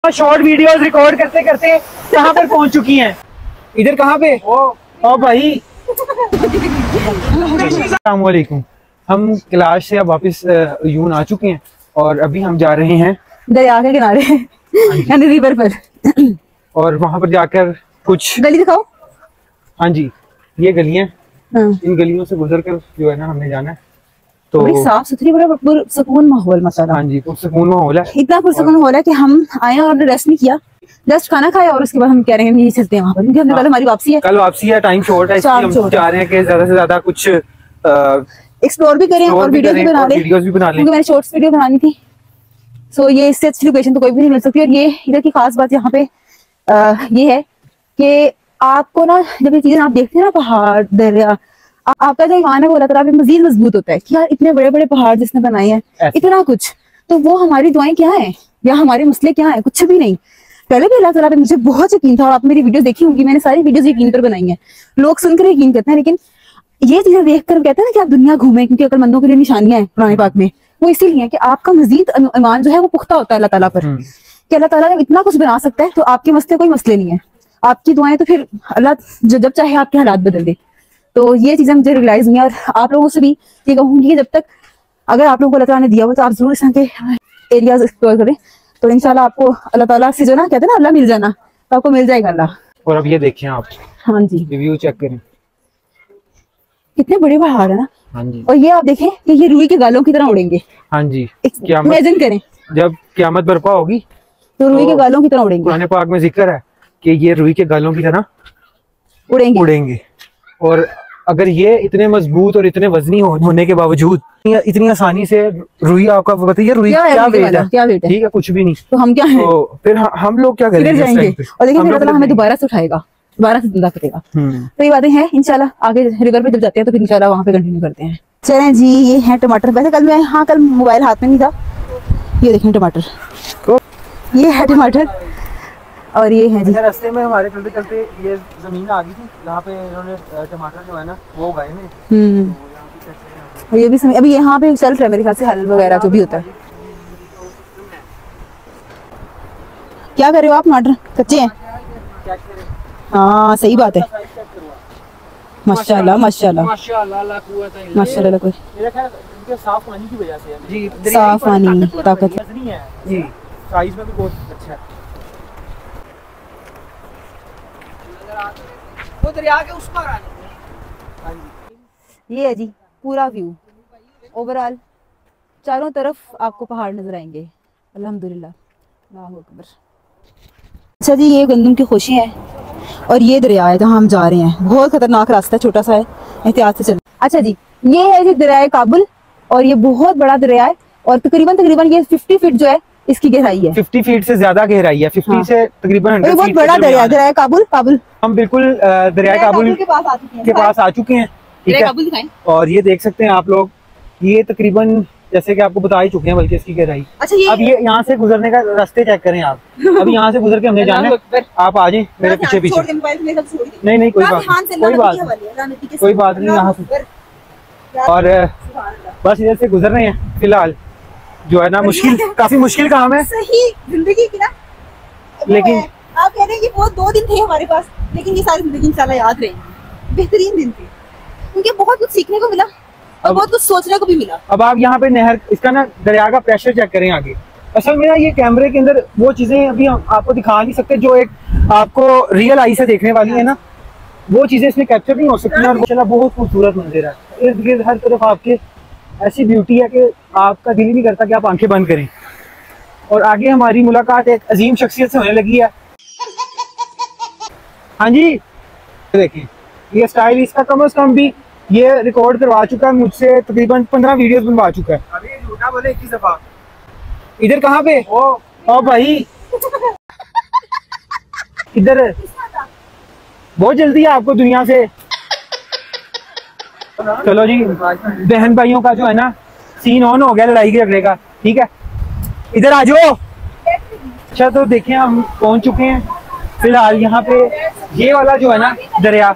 Short videos record करते करते कहाँ पर पहुँच चुकी हैं? इधर कहाँ पे? ओ भाई अस्सलाम वालेकुम। हम क्लास से अब वापस यून आ चुके हैं और अभी हम जा रहे हैं दरिया के किनारे यानी रिवर पर, और वहाँ पर जाकर कुछ गली दिखाओ। हाँ जी, ये गलियाँ, इन गलियों से गुजर कर जो है ना हमने जाना है। तो साफ सुथरी, बड़ा पुरसकून माहौल मसाला। हाँ जी, पुरसकून माहौल है, इतना पुरसकून माहौल है कि हम आए और हमने रेस्ट नहीं किया, जस्ट खाना खाया और उसके बाद हम कह रहे हैं नहीं चलते हैं वहाँ पर, क्योंकि हमने कल हमारी वापसी है, कल वापसी है, टाइम शॉर्ट है, इसलिए हम जा रहे हैं कि ज्यादा से ज्यादा कुछ एक्सप्लोर भी करें और वीडियोस भी बना लें, क्योंकि मैंने शॉर्ट्स वीडियो बनानी थी। सो ये इससे अच्छी लोकेशन तो कोई भी नहीं मिल सकती। और ये इधर की खास बात यहाँ पे ये है कि आपको ना जब ये चीजें आप देखते हैं ना, पहाड़ दरिया, आपका जो ईमान है वो अल्लाह ताला पे मजीद मजबूत होता है कि यार इतने बड़े बड़े पहाड़ जिसने बनाए हैं, इतना कुछ, तो वो हमारी दुआएं क्या है या हमारे मसले क्या है? कुछ भी नहीं। पहले भी अल्लाह ताला पे मुझे बहुत यकीन था, और आप मेरी वीडियो देखी होंगी, मैंने सारी वीडियोस यकीन पर बनाई है, लोग सुनकर यकीन करते हैं, लेकिन ये चीजें देख कर कहते हैं ना कि आप दुनिया घूमें, क्योंकि अक्लमंदों के लिए निशानियां हैं कुरान पाक में, वो इसीलिए कि आपका मजीद ईमान जो है वो पुख्ता होता है अल्लाह ताला पर, कि अल्लाह ताला जब इतना कुछ बना सकता है तो आपके मसले कोई मसले नहीं है, आपकी दुआएं तो फिर अल्लाह जब चाहे आपके हालात बदल दे। तो ये चीजें मुझे रियलाइज हुई, और आप लोगों से भी ये कहूंगी कि जब तक अगर आप लोगों को अल्लाह ताला ने दिया हो तो आप जरूर इस तरह के एरियाज एक्सप्लोर करें, तो इंशाल्लाह आपको अल्लाह ताला से जो ना कहते हैं ना अल्लाह मिल जाना, तो आपको मिल जाएगा अल्लाह। और अब ये देखें आप, हाँ जी, रिव्यू चेक करें, कितने बड़े पहाड़ है ना। हाँ जी, और ये आप देखें कि ये रुई के गालों की तरह उड़ेंगे। हाँ जी, इमेजिन करें जब क़यामत बर्पा होगी तो रुई के गालों की तरह उड़ेंगे। कुरान पाक में जिक्र है कि ये रुई के गालों की तरह उड़ेंगे। और अगर ये इतने मजबूत और इतने वजनी होने के बावजूद इतनी आसानी से रुई, आपका बताइए रुई क्या वेट है? ठीक है, कुछ भी नहीं, तो हम क्या हैं? तो फिर हम लोग क्या करेंगे? और देखिए अल्लाह हमें दोबारा से उठाएगा, दोबारा से जिंदा करेगा। तो ये बातें हैं, इंशाल्लाह आगे रिवर पे जब जाते हैं तो फिर इंशाल्लाह वहाँ पे कंटिन्यू करते हैं। चलें जी, ये है टमाटर। वैसे कल मैं कल मोबाइल हाथ में नहीं था, ये देखें टमाटर, ये है टमाटर, और ये है जी रास्ते में हमारे चलते चलते ये जमीन आ गई थी जहाँ पे इन्होंने टमाटर जो है ना वो उगाए हैं। और ये भी अभी यहाँ पे चल रहा है मेरे ख्याल से, हल वगैरह जो भी होता है। क्या कर रहे हो आप? टमाटर कच्चे हैं? हाँ सही बात है, माशाल्लाह माशाल्लाह माशाल्लाह। कोई साफ पानी की वजह से जी, साफ पानी ताकत जी, साइज में भी बहुत अच्छा है। वो दरिया के उस पार आने। ये है जी पूरा व्यू, ओवरऑल चारों तरफ आपको पहाड़ नजर आएंगे, अल्हम्दुलिल्लाह, अल्लाहू अकबर। अच्छा जी, ये गंदम की खुशी है और ये दरिया है जहाँ हम जा रहे हैं, बहुत खतरनाक रास्ता है, छोटा सा है, एहतियात से चलें। अच्छा जी, ये है जी दरिया काबुल, और ये बहुत बड़ा दरिया है, और तकरीबन ये 50 फीट जो है इसकी गहराई है, 50 फीट से ज्यादा गहराई है, 50 हाँ। से तकरीबन 100 बहुत बड़ा दरिया काबुल। हम बिल्कुल दरिया काबुल के पास आ चुके हैं, ठीक है। और ये देख सकते हैं आप लोग, ये तकरीबन जैसे कि आपको बता ही चुके हैं बल्कि इसकी गहराई। अच्छा, अब ये यहाँ से गुजरने का रास्ते चेक करें आप। अभी यहाँ से गुजर के हमने जाना है, आप आ जाए मेरे पीछे पीछे। नहीं कोई बात नहीं यहाँ से। और बस इधर से गुजर रहे हैं फिलहाल, जो है ना मुश्किल, काफी मुश्किल काम है सही जिंदगी की ना, लेकिन आप कह रहे हैं कि वो 2 दिन थे हमारे पास, लेकिन ये सारी जिंदगी इंशाल्लाह याद रहेंगी, बेहतरीन दिन थे, क्योंकि बहुत कुछ सीखने को मिला और बहुत कुछ सोचने को भी मिला। अब आप यहाँ पे नहर, इसका ना दरिया का प्रेशर चेक करें आगे। असल में ना ये कैमरे के अंदर वो चीजें अभी हम आपको दिखा नहीं सकते जो एक आपको रियल आई से देखने वाली है ना, वो चीजें इसमें कैप्चर नहीं हो सकती। और माशाल्लाह बहुत खूबसूरत मंदिर है, इर्द गिर्द हर तरफ आपके ऐसी ब्यूटी है कि आपका दिल ही नहीं करता कि आप आंखें बंद करें। और आगे हमारी मुलाकात एक अजीम शख्सियत से होने लगी है। हाँ जी, देखिए ये स्टाइल इसका कम से कम भी ये रिकॉर्ड करवा चुका है मुझसे, तकरीबन 15 वीडियोस बनवा चुका है। अभी झूठा बोले 21 दफा। इधर कहाँ पे? ओ भाई इधर बहुत जल्दी है आपको दुनिया से। चलो जी, बहन भाइयों का जो है ना सीन ऑन हो गया लड़ाई झगड़े का, ठीक है, इधर आ जाओ। अच्छा तो देखिए हम पहुंच चुके हैं फिलहाल यहाँ पे, ये वाला जो है ना दरिया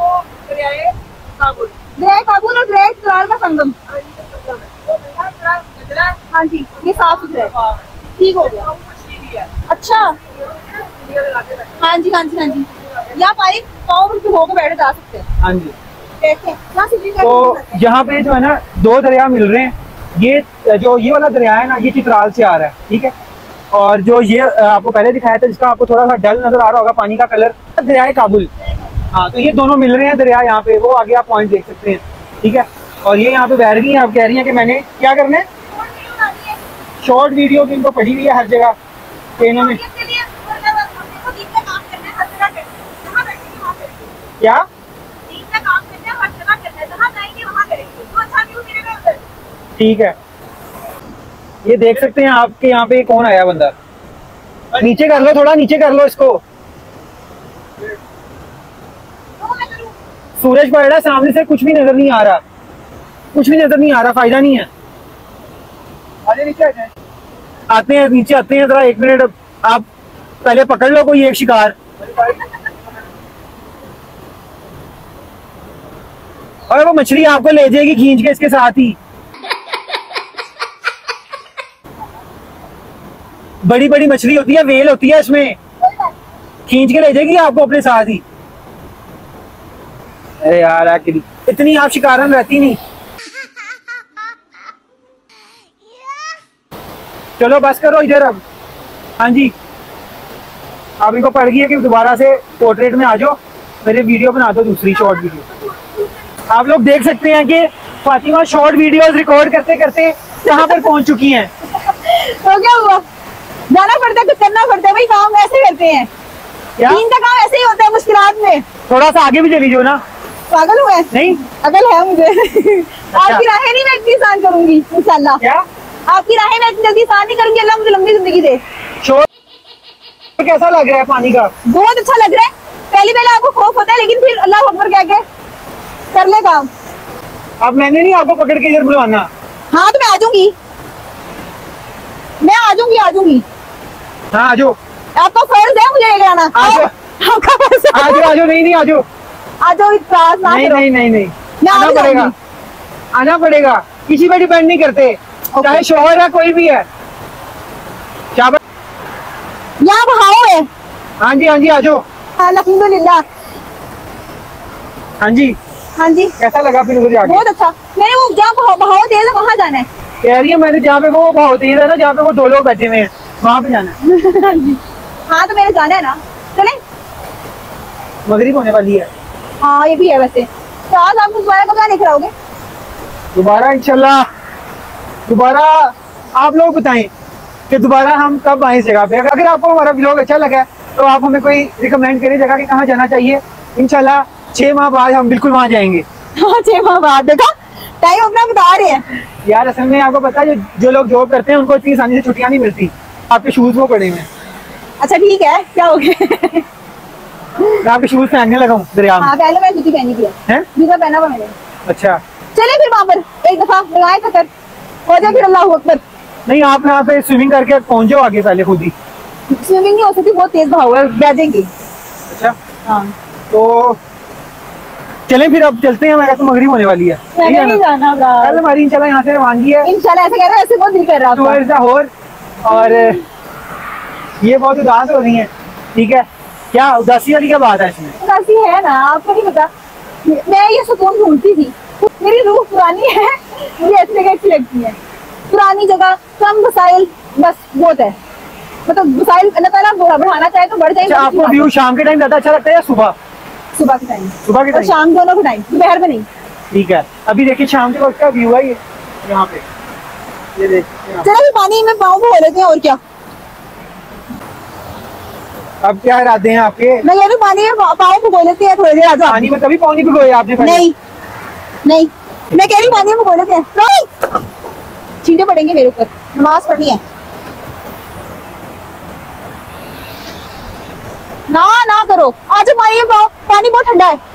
काबुल और दरिया का संगम। हाँ जी, ये साफ सुथरा है, ठीक हो गया। अच्छा हाँ जी हाँ जी हाँ जी, यहाँ पानी पाँव में होकर बैठे जा सकते हैं। हाँ जी। तो यहाँ पे जो है ना 2 दरिया मिल रहे हैं। ये वाला दरिया है ना, ये चित्राल से आ रहा है, ठीक है। और जो ये आपको पहले दिखाया था, जिसका आपको थोड़ा सा डल नजर आ रहा होगा पानी का कलर, दरिया काबुल। हाँ, तो ये दोनों मिल रहे हैं दरिया यहाँ पे, वो आगे आप पॉइंट देख सकते हैं, ठीक है। और ये यहाँ पे बैठ गई हैं, आप कह रही हैं कि मैंने क्या करना है, शॉर्ट वीडियो की इनको पड़ी हुई है हर जगह कि इन्होंने क्या ठीक है। ये देख सकते हैं आपके यहाँ पे कौन आया बंदा, नीचे कर लो, थोड़ा नीचे कर लो इसको। सूरज पड़ रहा है सामने से, कुछ भी नजर नहीं आ रहा, कुछ भी नजर नहीं आ रहा, फायदा नहीं है। आते हैं नीचे, आते हैं जरा 1 मिनट, आप पहले पकड़ लो कोई एक शिकार। और वो मछली आपको ले जाएगी खींच के इसके साथ ही। बड़ी बड़ी मछली होती है, वेल होती है, इसमें खींच के ले जाएगी आपको अपने साथ ही। अरे यार इतनी आप शिकारन रहती नहीं। चलो बस करो इधर अब। हाँ जी, आप इनको पड़ गई है कि दोबारा से पोर्ट्रेट में आ जाओ, मेरे वीडियो बना दो, दूसरी शॉर्ट वीडियो। आप लोग देख सकते हैं कि फातिमा शॉर्ट वीडियोस रिकॉर्ड करते करते यहाँ पर पहुंच चुकी हैं। तो क्या हुआ, जाना पड़ता है, कुछ करना पड़ता है भाई, काम ऐसे करते हैं। दिन का काम ऐसे ही होता है मुश्किलात में। थोड़ा सा आगे भी चली जाओ ना। पागल हुआ है? नहीं, अकल है मुझे। अच्छा। आपकी राहें नहीं मैं इतनी आसान करूंगी इंशाल्लाह। क्या आपकी राहें मैं इतनी जल्दी आसान नहीं करूंगी, अल्लाह मुझे लंबी जिंदगी दे। कैसा लग रहा है पानी का? बहुत अच्छा लग रहा है। पहले आपको खौफ होता है, लेकिन फिर अल्लाह अकबर कह के कर ले काम। अब मैंने नहीं आपको पकड़ के इधर बुलवाना। हाँ तो मैं आ जाऊंगी, मैं आ जाऊंगी। हाँ आ जाओ, आपका फर्ज है मुझे लेकर आना। आपका फर्ज है। आ जाओ, नहीं आ जाओ, नहीं, आना पड़ेगा, आना पड़ेगा, किसी पे डिपेंड नहीं करते, चाहे शोहर है कोई भी है। यहाँ बहाव है। हाँ जी आ जाओ। अल्हम्दुलिल्लाह। हाँ जी कैसा लगा फिर मुझे आगे? बहुत अच्छा। मैंने वो जहाँ बहाव तेज है वहाँ जाना है। कह रही है मैंने, जहाँ पे वो बहाव तेज है ना, जहाँ पे वो 2 लोग बैठे हुए हैं, वहाँ पे जाना है। हाँ तो मेरे जाना है ना, चले। मगरिब होने वाली है। हाँ ये भी है वैसे। तो आज आप दोबारा कब लेकर आओगे? दोबारा इंशाल्लाह, दोबारा आप लोग बताएं कि दोबारा हम कब आए इस जगह पे। अगर आपको हमारा व्लॉग अच्छा लगा तो आप हमें कोई रिकमेंड करें जगह कि कहाँ जाना चाहिए। इंशाल्लाह 6 माह बाद हम बिल्कुल वहाँ जाएंगे। हाँ 6 माह बाद, देखा टाइम अपना बता रहे हैं यार। असल में आपको पता है जो लोग जॉब करते हैं उनको इतनी आसानी से छुट्टियाँ नहीं मिलती। आपके शूज वो पड़े हुए हैं। अच्छा ठीक है, क्या हो गया? मैं आपके शूज पहनने लगा हूँ दरिया में। हाँ पहले मैं जूती पहनी थी, जूता पहना हुआ मैंने। अच्छा चले फिर वहाँ पर एक दफा लगाए चक्कर हो जाए, फिर अल्लाह अकबर। नहीं आप यहाँ पे स्विमिंग करके पहुँच जाओ आगे, पहले खुद ही। स्विमिंग नहीं हो सकती, बहुत तेज बहाव है, बैठेंगे। अच्छा हाँ, तो चलें फिर, अब चलते हैं। मैं तो मगरिब होने वाली है। नहीं जाना कल हमारी इंशाल्लाह यहाँ से रवानगी है। इंशाल्लाह ऐसे कह रहा है, ऐसे बहुत दिल कर रहा है। और ये बहुत उदास हो रही है, ठीक है। क्या उदासी वाली क्या बात है इसमें? उदासी है ना, आपको नहीं पता। मैं ये सुकून ढूंढती थी, मेरी रूह पुरानी है, मुझे ऐसी जगह अच्छी लगती है। पुरानी जगह, कम वसाइल, बस बहुत है। मतलब वसाइल अल्लाह ताला बढ़ाना चाहे तो बढ़ जाए। आपको व्यू शाम के टाइम ज्यादा अच्छा लगता है या सुबह? सुबह के टाइम। सुबह के टाइम, शाम दोनों के टाइम, दोपहर में नहीं। ठीक है, अभी देखिए शाम के वक्त का व्यू है ये यहाँ पे, ये देखिए। चलो पानी में पाँव धो लेते हैं, और क्या। अब क्या इरादे हैं आपके? मैं ये पानी में पाँव भिगो लेते हैं थोड़ी देर। आज पानी में कभी पाँव नहीं भिगोए आपने? नहीं, मैं कह रही पानी में भिगो लेते हैं। छींटे पड़ेंगे मेरे ऊपर, नमाज पढ़नी है। ना करो, आज पानी में पानी बहुत ठंडा है।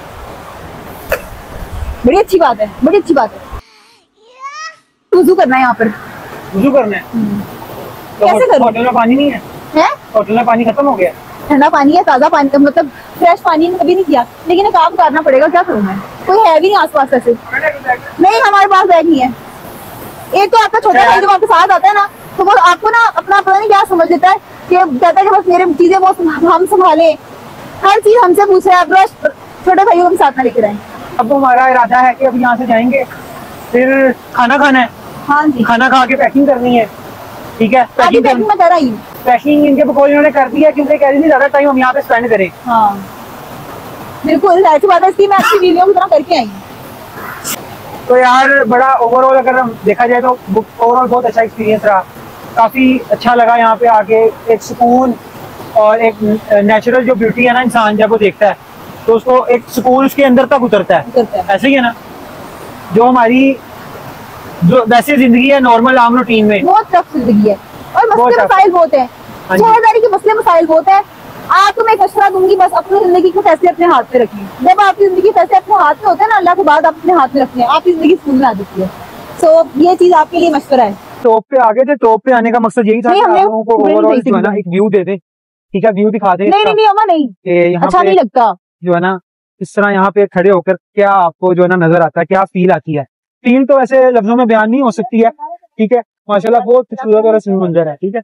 बड़ी अच्छी बात है, बड़ी अच्छी बात है। वुज़ू करना है यहाँ पर। वुज़ू करना है? कैसे करूँ? होटल में पानी नहीं है? होटल में पानी खत्म हो गया। ठंडा पानी है, ताज़ा पानी, मतलब फ्रेश पानी कभी नहीं किया, लेकिन एक काम करना पड़ेगा। क्या करूँ मैं? कोई है भी नहीं आसपास ऐसे। नहीं हमारे पास बैग नहीं है। एक तो आपका छोटा भाई जो आपके साथ आता है ना, तो वो आपको ना अपना पता नहीं क्या समझ लेता है कि कहता है कि बस मेरे चीजें वो हम संभाले, हर चीज हमसे पूछे, आप छोटे भाइयों को भी साथ में लेकर आए। अब हमारा इरादा है कि अब यहाँ से जाएंगे, फिर खाना खाना है। हाँ जी, खाना खा के पैकिंग करनी है, ठीक है। पैकिंग मैं कर रही हूँ, पैकिंग इनके बकौल इन्होंने कर दिया क्योंकि कह रही थी ज्यादा टाइम हम यहाँ पे स्पेंड करें। हाँ बिल्कुल ऐसी बात है, इसकी मैं अच्छी वीडियो की तरह करके आई हूँ। तो यार बड़ा ओवरऑल अगर हम देखा जाए तो ओवरऑल बहुत अच्छा एक्सपीरियंस रहा, काफी अच्छा लगा यहाँ पे आके। एक सुकून और एक नेचुरल जो ब्यूटी है ना, इंसान जब वो देखता है तो उसको एक सुकून उसके अंदर तक उतरता है। ऐसे ही है ना, जो हमारी जो वैसे जिंदगी है नॉर्मल आम रूटीन में, बहुत टफ जिंदगी है और मसले मसाइल बहुत है, शहरदारी के मसले मसाइल बहुत है। आपको मैं एक मशवरा दूंगी, बस अपनी जिंदगी के फैसले अपने हाथ में रखिए। जब आपकी जिंदगी फैसले अपने हाथ में होते हैं ना, अल्लाह के बाद आप अपने हाथ में रखते हैं, आपकी जिंदगी स्कूल में आ जाती है। सो ये चीज आपके लिए मशवरा है। टॉप पे आ गए थे, टॉप पे आने का मकसद यही था कि आप लोगों को ओवरऑल जो है ना एक व्यू दे दे, ठीक है, व्यू दिखा दे। नहीं अम्मा नहीं, अच्छा नहीं लगता जो है ना इस तरह यहाँ पे खड़े होकर क्या आपको जो है ना नजर आता है, क्या फील आती है। फील तो ऐसे लफ्जों में बयान नहीं हो सकती है, ठीक है। माशाल्लाह बहुत खूबसूरत और हसीन मंजर है, ठीक है।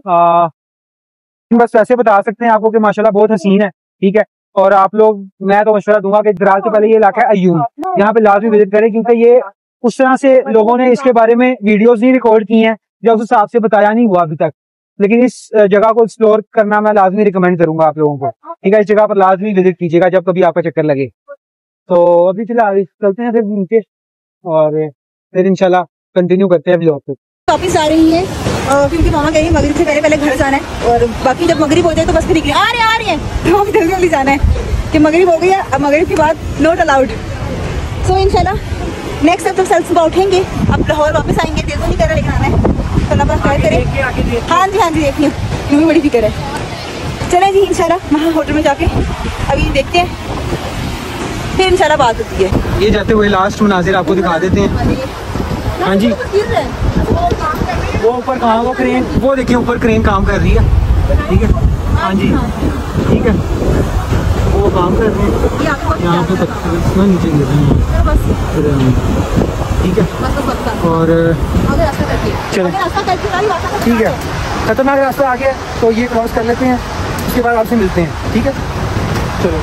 बस वैसे बता सकते हैं आपको कि माशाल्लाह बहुत हसीन है, ठीक है। और आप लोग, मैं तो मशवरा दूंगा कि दराज से पहले ये इलाका है अय्यूम, यहाँ पे लाजमी विजिट करें, क्योंकि ये उस तरह से लोगों ने इसके बारे में वीडियोस नहीं रिकॉर्ड की हैं जब उस हिसाब से बताया नहीं हुआ अभी तक। लेकिन इस जगह को एक्सप्लोर करना मैं लाजमी रिकमेंड करूंगा आप लोगों को, ठीक है। इस जगह पर लाजमी विजिट कीजिएगा जब कभी आपका चक्कर लगे। तो अभी फिलहाल चलते हैं फिर घूम के और फिर इंशाल्लाह कंटिन्यू करते हैं व्लॉग को। वापिस आ रही है क्योंकि मामा कह रही है मगरिब से पहले घर जाना है, और बाकी जब मगरिब हो जाए तो बस फिर निकले। आ रही है तो जल्दी जाना है कि मगरिब हो गई है, अब मगरिब के बाद नॉट अलाउड। सो इंशाल्लाह नेक्स्ट टाइम जब सेल्स सुबह उठेंगे, अब लाहौर वापस आएंगे, दिल तो नहीं कर रहा लेकिन आना है, तो अल्लाह पाक खैर करे। हाँ जी देखिए, मुझे बड़ी फिक्र है। चलें जी इंशाल्लाह वहाँ होटल में जाके अभी देखते हैं, फिर इंशाल्लाह बात होती है। ये जाते हुए लास्ट मनाजिर आपको दिखा देते हैं। हाँ जी, वो ऊपर कहाँ, वो क्रेन, वो देखिए ऊपर क्रेन काम कर रही है, ठीक है। हाँ जी ठीक है, वो काम कर रहे हैं यहाँ पे, नीचे गिर रहे हैं, ठीक है। और चलो ठीक है, खतरनाक रास्ता आ गया तो ये क्रॉस कर लेते हैं, उसके बाद आपसे मिलते हैं, ठीक है। चलो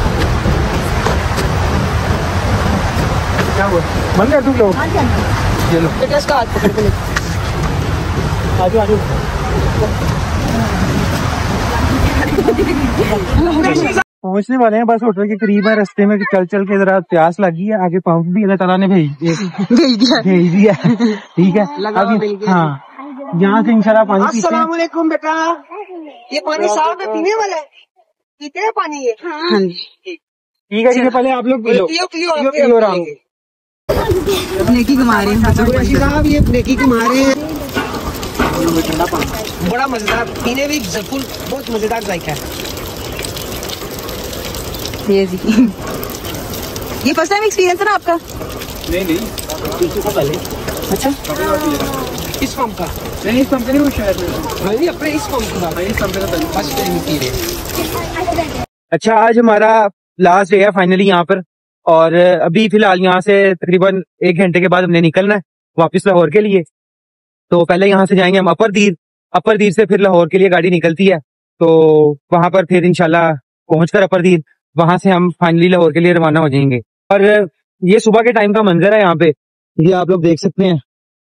क्या हुआ, बंद कर दूँ लोग, चलो आजू आजू। पहुंचने वाले हैं, बस होटल के करीब है। रास्ते में चल चल के जरा प्यास लगी है, आगे पंप भी अल्लाह ताला ने भेज दिया, ठीक है। अभी हाँ यहाँ से इंशाल्लाह पानी पीते हैं। अस्सलाम वालेकुम बेटा, ये पानी साफ है, पीने वाला है, पीते हैं पानी ये? हाँ ठीक है, पहले आप लोग पी लो, पियो राम। नेकी कमा रहे हैं साहब, ये नेकी कमा रहे हैं। बड़ा मजेदार, पीने भी जफुल, बहुत मजेदार जायका है ये जी। ये फर्स्ट टाइम एक्सपीरियंस है ना आपका? नहीं पहले। अच्छा इस पंप का नहीं, इस पंप का नहीं, शायद नहीं अपने इस पंप का, इस पंप का फर्स्ट टाइम पी रहे। अच्छा, आज हमारा लास्ट डे है फाइनली यहाँ पर, और अभी फिलहाल यहाँ से तकरीबन 1 घंटे के बाद हमने निकलना है वापस लाहौर के लिए। तो पहले यहाँ से जाएंगे हम अपर दीर से फिर लाहौर के लिए गाड़ी निकलती है, तो वहां पर फिर इंशाल्लाह पहुंचकर अपर दीर वहां से हम फाइनली लाहौर के लिए रवाना हो जाएंगे। और ये सुबह के टाइम का मंजर है यहाँ पे, ये आप लोग देख सकते हैं।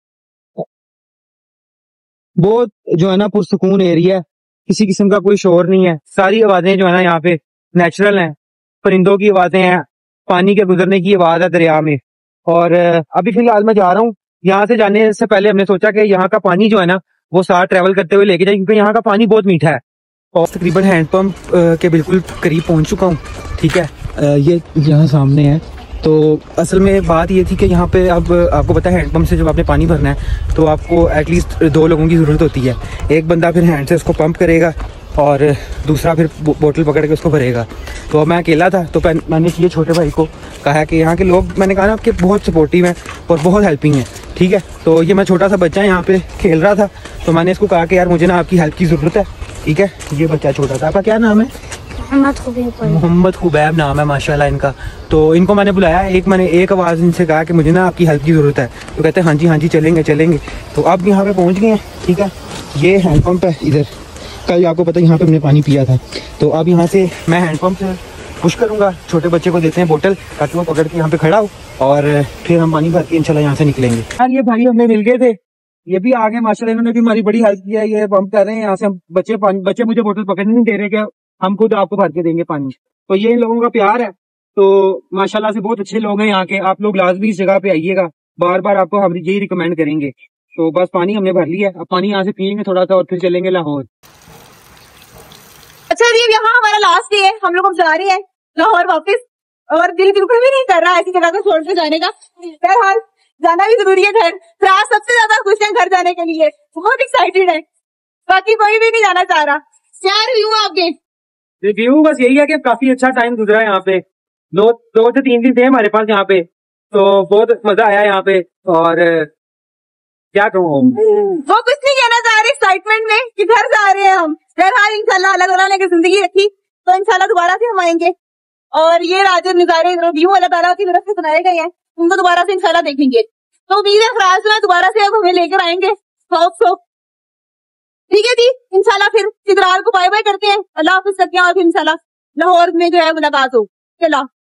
बहुत जो है ना पुरसुकून एरिया है, किसी किस्म का कोई शोर नहीं है, सारी आवाजें जो है ना यहाँ पे नेचुरल हैं, परिंदों की आवाजें हैं, पानी के गुजरने की आवाज है दरिया में। और अभी फिलहाल मैं जा रहा हूँ, यहाँ से जाने से पहले हमने सोचा कि यहाँ का पानी जो है ना वो साथ ट्रेवल करते हुए लेके जाए, क्योंकि यहाँ का पानी बहुत मीठा है। और तकरीबन हैंडपंप के बिल्कुल करीब पहुंच चुका हूँ, ठीक है। ये यहाँ सामने है। तो असल में बात ये थी कि यहाँ पे अब आपको पता है हैंडपंप से जब आपने पानी भरना है तो आपको एटलीस्ट 2 लोगों की ज़रूरत होती है। एक बंदा फिर हैंड से उसको पंप करेगा और दूसरा फिर बोतल पकड़ के उसको भरेगा। तो अब मैं अकेला था, तो मैंने ये छोटे भाई को कहा कि यहाँ के लोग, मैंने कहा ना आपके बहुत सपोर्टिव हैं और बहुत हेल्पिंग हैं, ठीक है। तो ये मैं छोटा सा बच्चा यहाँ पे खेल रहा था, तो मैंने इसको कहा कि यार मुझे ना आपकी हेल्प की ज़रूरत है, ठीक है। ये बच्चा छोटा था, आपका क्या नाम है? मोहम्मद खुबैब नाम है माशाल्लाह इनका। तो इनको मैंने बुलाया, मैंने एक आवाज़ इनसे कहा कि मुझे ना आपकी हेल्प की ज़रूरत है। तो कहते हैं हाँ जी चलेंगे चलेंगे। तो अब यहाँ पे पहुँच गए हैं, ठीक है। ये हैंडपम्प है इधर, कल आपको पता है यहाँ पे हमने पानी पिया था। तो अब यहाँ से मैं हैंडपम्प से पुश करूँगा, छोटे बच्चे को देते हैं बोतल ताकि वो पकड़ के यहाँ पे खड़ा हो और फिर हम पानी भर के इंशाल्लाह यहाँ से निकलेंगे। यार ये भाई हमें मिल गए थे, ये भी आगे माशाल्लाह, इन्होंने भी हमारी बड़ी हेल्प किया है। ये पंप कर रहे हैं यहाँ से, हम बच्चे मुझे बोतल पकड़ने नहीं दे रहे कि हम खुद आपको भर के देंगे पानी। तो ये इन लोगों का प्यार है। तो माशाल्लाह से बहुत अच्छे लोग हैं यहाँ के। आप लोग लाजमी इस जगह पे आइएगा, बार बार आपको हम यही रिकमेंड करेंगे। तो बस पानी हमने भर लिया, अब पानी यहाँ से पियेंगे थोड़ा सा और फिर चलेंगे लाहौर। अच्छा जी, यहाँ हमारा लास्ट डे है, हम लोग अब जा रहे हैं लाहौर वापस, और दिल बिल्कुल भी नहीं कर रहा ऐसी जगह को छोड़ के जाने का। बहरहाल जाना भी जरूरी है घर। फ्राज सबसे ज्यादा खुश है घर जाने के लिए, बहुत एक्साइटेड है, बाकी कोई भी नहीं जाना चाह रहा। क्या रिव्यू आपके? रिव्यू बस यही है कि काफी अच्छा टाइम गुजरा है यहाँ पे। 2 से 3 दिन थे हमारे पास यहाँ पे, तो बहुत मजा आया यहाँ पे। और क्या कहूँ, वो कुछ नहीं कहना चाह रहे एक्साइटमेंट में कि घर जा रहे हैं हम। बहरहाल इंशाल्लाह अल्लाह ताला ने अगर जिंदगी रखी तो इंशाल्लाह दोबारा से हम आएंगे। और ये राजर नजारे रिव्यू अल्लाह ताला की तरफ से सुनाए गए हैं, उनको दोबारा से इंशाल्लाह देखेंगे। तो उम्मीद है फराज में दोबारा से अब हमें लेकर आएंगे। ठीक है जी, इंशाल्लाह फिर चित्राल को बाय बाय करते हैं, अल्लाह हाफिज करते हैं और फिर इंशाल्लाह लाहौर में जो है मुलाकात हो। चला।